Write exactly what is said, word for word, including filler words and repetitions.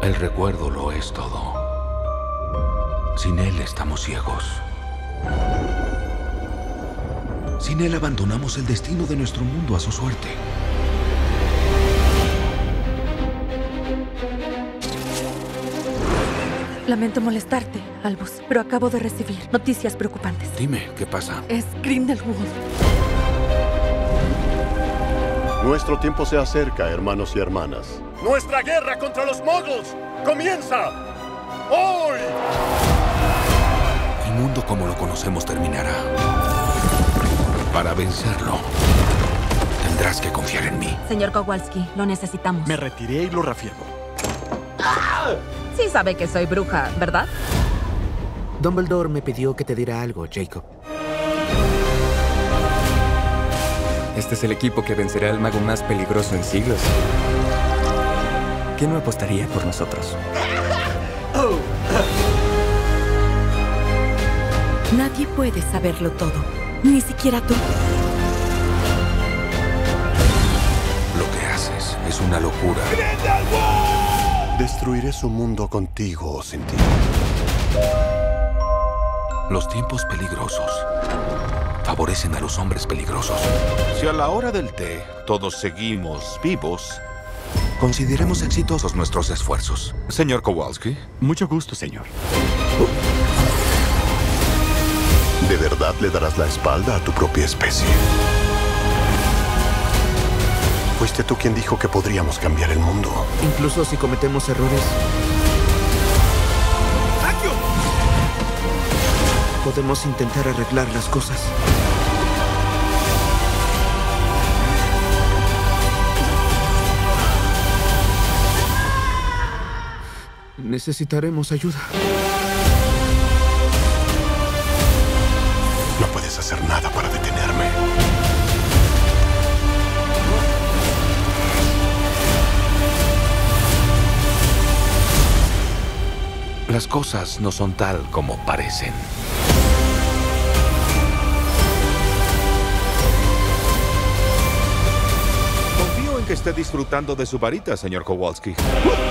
El recuerdo lo es todo. Sin él estamos ciegos. Sin él abandonamos el destino de nuestro mundo a su suerte. Lamento molestarte, Albus, pero acabo de recibir noticias preocupantes. Dime, ¿qué pasa? Es Grindelwald. Nuestro tiempo se acerca, hermanos y hermanas. ¡Nuestra guerra contra los muggles comienza hoy! El mundo como lo conocemos terminará. Para vencerlo, tendrás que confiar en mí. Señor Kowalski, lo necesitamos. Me retiré y lo reafirmo. Sí sabe que soy bruja, ¿verdad? Dumbledore me pidió que te diera algo, Jacob. Este es el equipo que vencerá al mago más peligroso en siglos. ¿Quién no apostaría por nosotros? Nadie puede saberlo todo, ni siquiera tú. Lo que haces es una locura. Destruiré su mundo contigo o sin ti. Los tiempos peligrosos favorecen a los hombres peligrosos. Si a la hora del té todos seguimos vivos, consideremos exitosos nuestros esfuerzos. Señor Kowalski. Mucho gusto, señor. ¿De verdad le darás la espalda a tu propia especie? Fuiste tú quien dijo que podríamos cambiar el mundo. Incluso si cometemos errores, podemos intentar arreglar las cosas. Necesitaremos ayuda. No puedes hacer nada para detenerme. Las cosas no son tal como parecen. Confío en que esté disfrutando de su varita, señor Kowalski.